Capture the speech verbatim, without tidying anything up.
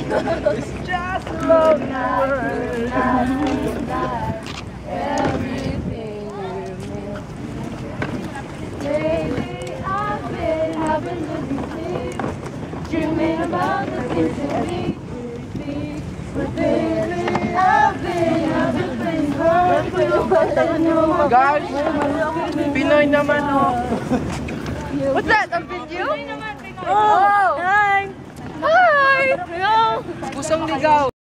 It's just a lonely world. Everything you miss. Lately I've been having busy sleep, dreaming about the things that we speak. But lately I've been having things hurt. Guys, Pinoy naman oh. What's that? A video? Oh! Hi! Hi! Hello! Pusong ligaw.